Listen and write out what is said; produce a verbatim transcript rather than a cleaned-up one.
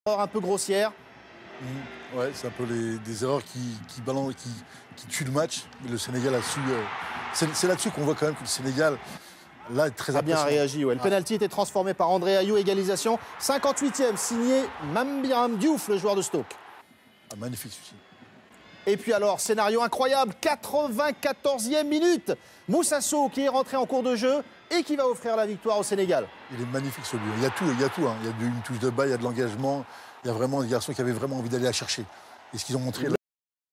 Un peu grossière. Mmh. Ouais, c'est un peu les, des erreurs qui, qui, balancent, qui, qui tuent le match. Mais le Sénégal a su. Euh, c'est là-dessus qu'on voit quand même que le Sénégal, là, est très a bien réagi. Ouais. Le ah. pénalty était transformé par André Ayew, égalisation. cinquante-huitième, signé Mambiram Diouf, le joueur de Stoke. Ah, magnifique celui-ci. Et puis alors, scénario incroyable, quatre-vingt-quatorzième minute. Moussa Sow qui est rentré en cours de jeu et qui va offrir la victoire au Sénégal. Il est magnifique ce but. Il y a tout, il y a tout. Hein. Il y a une touche de balle, il y a de l'engagement. Il y a vraiment des garçons qui avaient vraiment envie d'aller la chercher. Et ce qu'ils ont montré là.